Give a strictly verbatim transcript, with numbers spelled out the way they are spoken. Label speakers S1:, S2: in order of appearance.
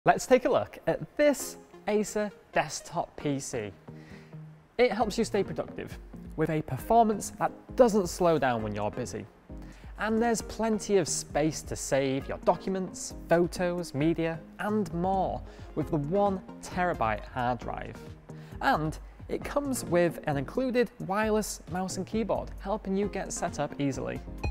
S1: Let's take a look at this Acer desktop P C. It helps you stay productive with a performance that doesn't slow down when you're busy. And there's plenty of space to save your documents, photos, media, and more with the one terabyte hard drive. And it comes with an included wireless mouse and keyboard, helping you get set up easily.